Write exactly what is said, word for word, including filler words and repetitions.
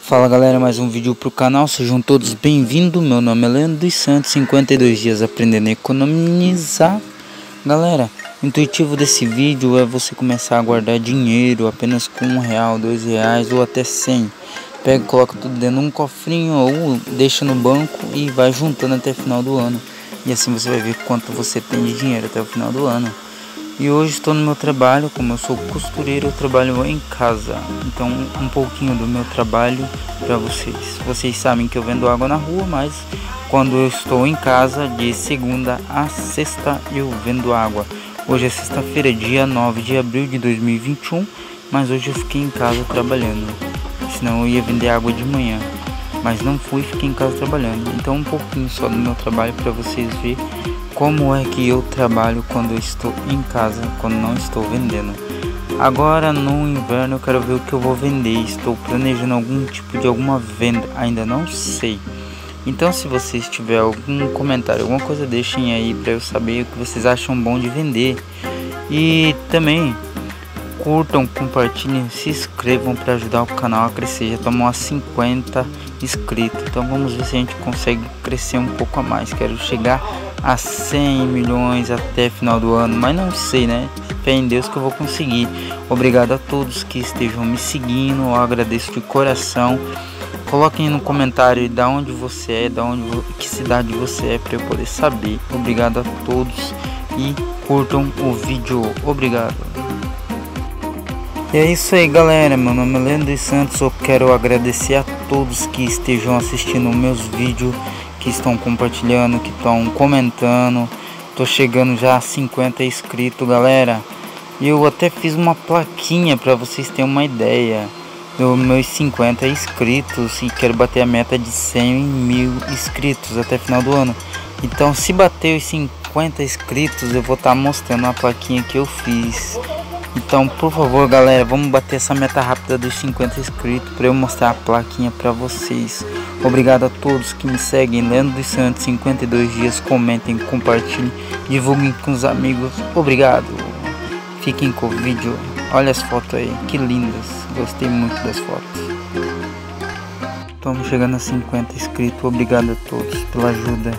Fala galera, mais um vídeo pro canal, sejam todos bem-vindos. Meu nome é Leandro dos Santos, cinquenta e dois dias aprendendo a economizar. Galera, o intuitivo desse vídeo é você começar a guardar dinheiro apenas com um real, dois reais ou até cem. Pega e coloca tudo dentro de um cofrinho ou deixa no banco e vai juntando até o final do ano. E assim você vai ver quanto você tem de dinheiro até o final do ano. E hoje estou no meu trabalho, como eu sou costureiro, eu trabalho em casa. Então um pouquinho do meu trabalho para vocês. Vocês sabem que eu vendo água na rua, mas quando eu estou em casa, de segunda a sexta, eu vendo água. Hoje é sexta-feira, dia nove de abril de dois mil e vinte e um, mas hoje eu fiquei em casa trabalhando. Senão eu ia vender água de manhã, mas não fui, fiquei em casa trabalhando. Então um pouquinho só do meu trabalho para vocês verem como é que eu trabalho quando eu estou em casa, quando não estou vendendo. Agora no inverno eu quero ver o que eu vou vender. Estou planejando algum tipo de alguma venda, ainda não sei. Então se vocês tiverem algum comentário, alguma coisa, deixem aí para eu saber o que vocês acham bom de vender. E também curtam, compartilhem, se inscrevam para ajudar o canal a crescer. Já estamos a cinquenta inscritos, então vamos ver se a gente consegue crescer um pouco a mais. Quero chegar a cem milhões até final do ano, mas não sei, né? Fé em Deus que eu vou conseguir. Obrigado a todos que estejam me seguindo, eu agradeço de coração. Coloquem no comentário de onde você é, de onde, que cidade você é, para eu poder saber. Obrigado a todos e curtam o vídeo. Obrigado. E é isso aí galera, meu nome é Leandro dos Santos. Eu quero agradecer a todos que estejam assistindo meus vídeos, que estão compartilhando, que estão comentando. Tô chegando já a cinquenta inscritos, galera. E eu até fiz uma plaquinha para vocês terem uma ideia dos meus cinquenta inscritos, e quero bater a meta de cem mil inscritos até final do ano. Então se bater os cinquenta inscritos, eu vou estar tá mostrando a plaquinha que eu fiz. Então por favor galera, vamos bater essa meta rápida dos cinquenta inscritos para eu mostrar a plaquinha para vocês. Obrigado a todos que me seguem, Leandro dos Santos, cinquenta e dois dias. Comentem, compartilhem, divulguem com os amigos. Obrigado. Fiquem com o vídeo. Olha as fotos aí, que lindas. Gostei muito das fotos. Estamos chegando a cinquenta inscritos. Obrigado a todos pela ajuda.